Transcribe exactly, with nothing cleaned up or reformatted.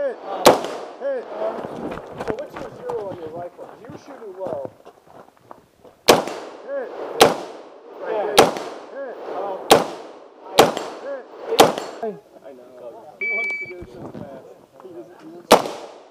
Hit. Hit. So what's your zero on your rifle? Because you were shooting low. Hit. Right there. Hit. Hit. I know. He wants to go so fast. He doesn't.